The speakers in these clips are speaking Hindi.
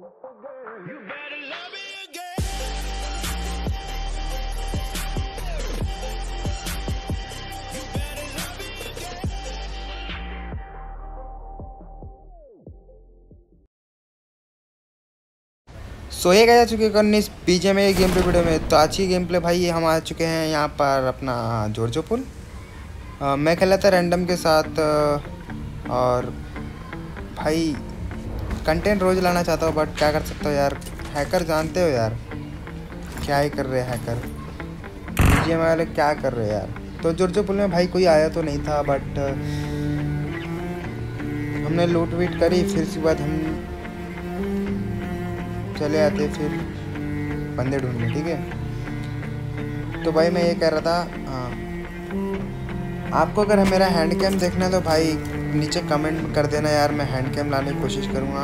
सो ये गया चुके करने इस बीजे में गेम प्ले वीडियो में। तो आज की गेम प्ले भाई हम आ चुके हैं यहाँ पर अपना जॉर्जो पुल। मैं खेला था रैंडम के साथ और भाई कंटेंट रोज़ लाना चाहता हूँ, बट क्या कर सकता हूँ यार। हैकर जानते हो यार, क्या ही कर रहे हैं हैकर, बीजे वाले क्या कर रहे हैं यार। तो जॉर्जो पुल में भाई कोई आया तो नहीं था, बट हमने लूट वीट करी। फिर उसके बाद हम चले आते फिर बंदे ढूंढने, ठीक है। तो भाई मैं ये कह रहा था, हाँ, आपको अगर मेरा हैंड कैम देखना है तो भाई नीचे कमेंट कर देना यार, मैं हैंड कैम लाने की कोशिश करूँगा।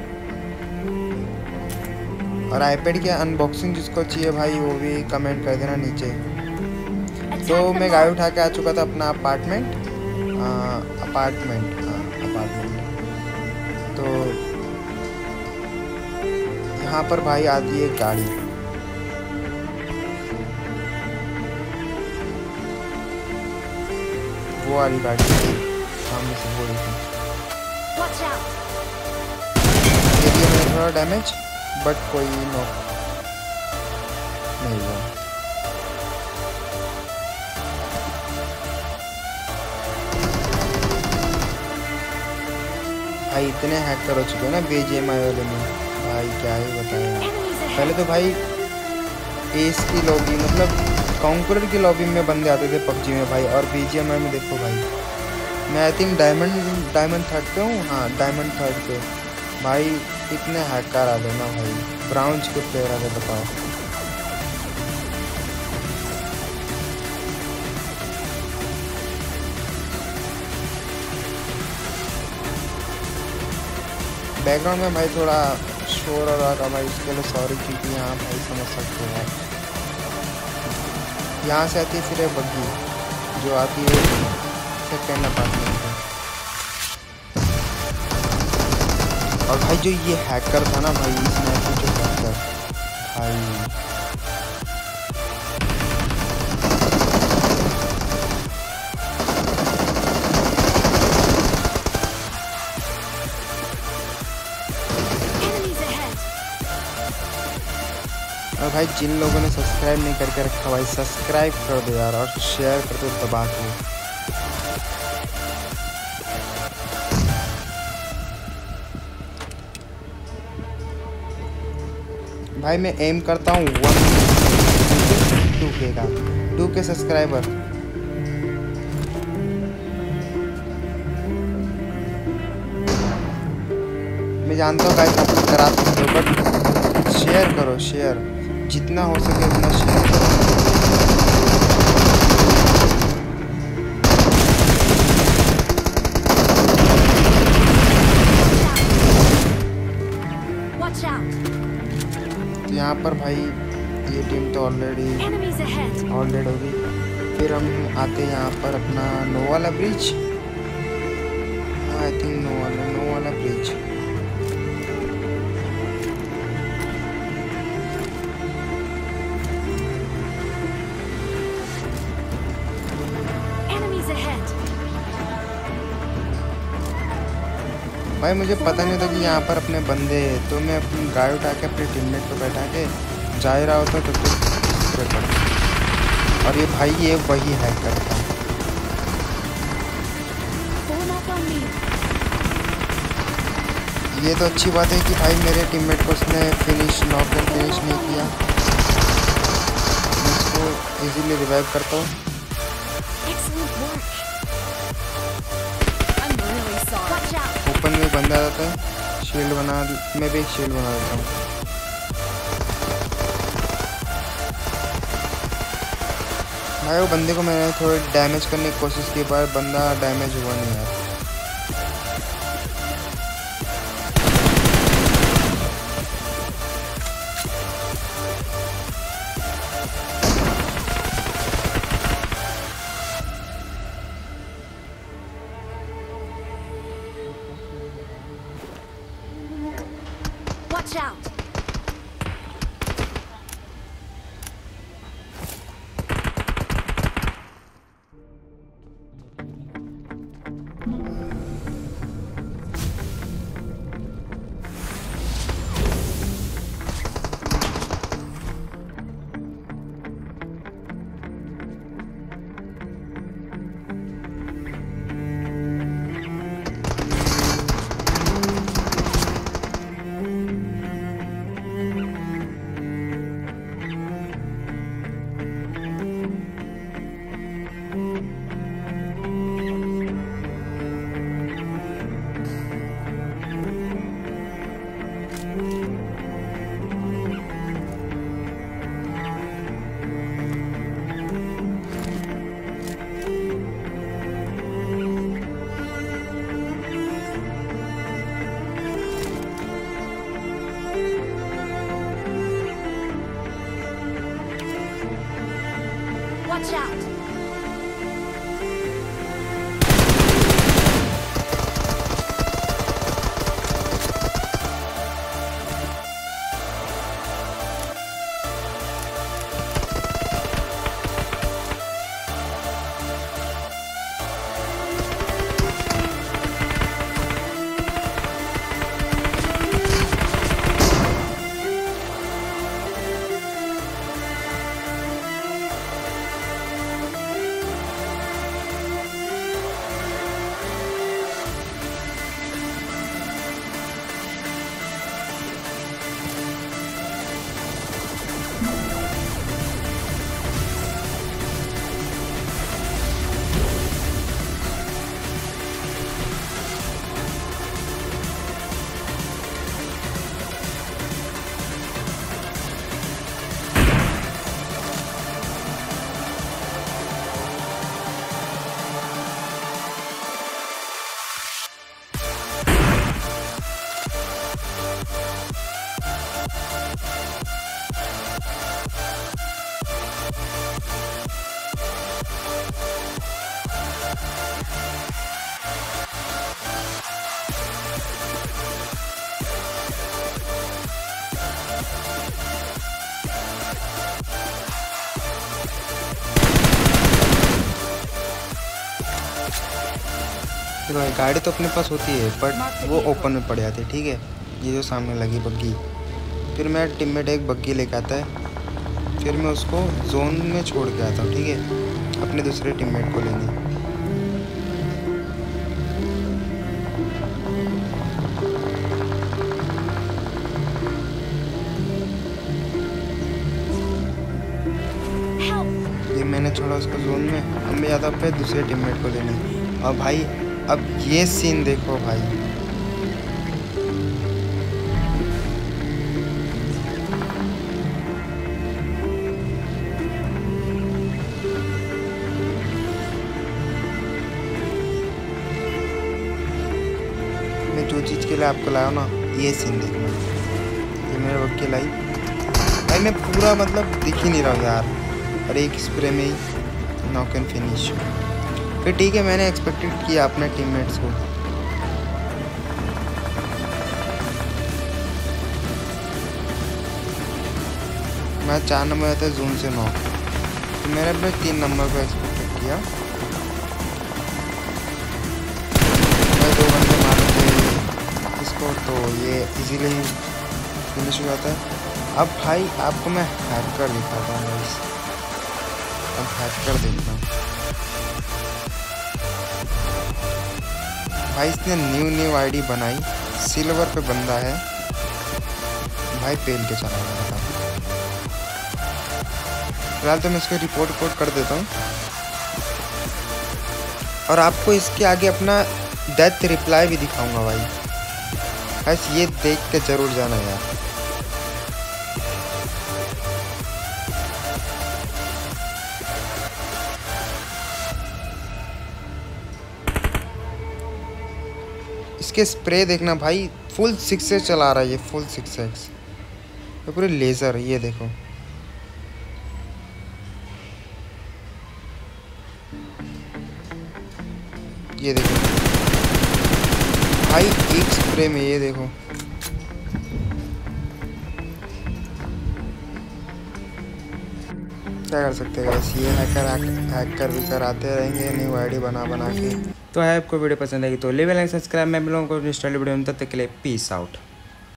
और आईपैड की अनबॉक्सिंग जिसको चाहिए भाई वो भी कमेंट कर देना नीचे। तो मैं गाड़ी उठा के आ चुका था अपना अपार्टमेंट। तो यहाँ पर भाई आती है गाड़ी। वो वाली गाड़ी सामने से वो देखो। एरिया में थोड़ा डैमेज, बट कोई नो नहीं हुआ। भाई इतने हैकर हो चुके हैं ना बीजीएमआई वाले में, भाई क्या ही बताएं। पहले तो भाई एस की लॉबी मतलब कॉन्करर की लॉबी में बंदे आते थे पबजी में भाई, और बीजीएमआई में देखो भाई मैं आई थिंक डायमंड 3 पे हूँ। हाँ डायमंड 3 पे भाई इतने हैकर आ गए ना भाई, ब्राउन्ज के प्लेयर आ गए, बताओ। बैकग्राउंड में भाई थोड़ा शोर हो रहा था भाई, इसके लिए सॉरी, क्योंकि यहाँ भाई समझ सकते हो यार। यहाँ से आती है फिर बग्गी जो आती है सेकेंड अपार्टमेंट में। और भाई जो ये हैकर था ना भाई, इसने जो हैकर भाई और भाई जिन लोगों ने सब्सक्राइब नहीं करके रखा भाई सब्सक्राइब कर दो यार, और शेयर कर दो दबा के। भाई मैं एम करता हूँ 2K का, 2K सब्सक्राइबर। मैं जानता हूँ गाइस आप लोग करा सकते हो, बट शेयर करो, शेयर जितना हो सके उतना शेयर करो। तो यहाँ पर भाई ये टीम तो ऑलरेडी होगी। फिर हम आते हैं यहाँ पर अपना नो वाला ब्रिज। आई थिंक नो वाला ब्रिज। भाई मुझे पता नहीं था कि यहाँ पर अपने बंदे, तो मैं अपनी गाड़ी उठा के अपने टीममेट को बैठा के जा ही रहा होता तब तक। और ये भाई ये वही हैकर था। ये तो अच्छी बात है कि भाई मेरे टीममेट को उसने नॉक फिनिश नहीं किया। मैं इसको इजीली रिवाइव करता हूँ। ओपन में बंदा आ जाता है, शील्ड बना, मैं भी एक शील्ड बना देता हूँ। भाई वो बंदे को मैंने थोड़ी डैमेज करने की कोशिश की पर बंदा डैमेज हुआ नहीं यार। Watch out! Watch out! देखो गाड़ी तो अपने पास होती है बट वो ओपन में पड़ जाती है। ठीक है, ये जो सामने लगी बग्गी, फिर मेरा टीममेट एक बग्गी लेके आता है, फिर मैं उसको जोन में छोड़ के आता हूँ। ठीक है, अपने दूसरे टीममेट को लेने। ये मैंने छोड़ा उसको जोन में, अब मैं जाता पे दूसरे टीममेट को लेने। और भाई अब ये सीन देखो भाई, मैं जो चीज़ के लिए आपको लाया ना, ये सीन देखना। ये मेरे वक्त लाई भाई, मैं पूरा मतलब दिख ही नहीं रहा यार, और एक स्प्रे में ही नॉक एंड फिनिश। फिर ठीक है, मैंने एक्सपेक्टेड किया अपने टीममेट्स को। मैं 4 नंबर आता है जोन से 9, तो मैंने अपने 3 नंबर को एक्सपेक्टेड किया। मैं 2 बंदे मारे थे इसको, तो ये इजीली फिनिश हो जाता है। अब भाई आपको मैं हैकर दिखाता हूँ गाइस, अब हैकर देखना भाई। इसने न्यू आईडी बनाई, सिल्वर पे बंदा है भाई, पेल के चला गया। फिलहाल तो मैं इसको रिपोर्ट कर देता हूँ, और आपको इसके आगे अपना डेथ रिप्लाई भी दिखाऊंगा भाई। बस ये देख के जरूर जाना यार। इसके स्प्रे देखना भाई, फुल 6 चला रहा है ये, फुल 6x, ये पूरे लेज़र। ये देखो ये देखो भाई, एक स्प्रे में ये देखो क्या कर सकते हैं गाइस, ये हैकर भी कराते रहेंगे न्यू आईडी बना बना के। तो है आपको वीडियो पसंद आएगी तो लेवल लाइक सब्सक्राइब, मैं मिलूंगा नेक्स्ट वीडियो में, तब तक के लिए पीस आउट।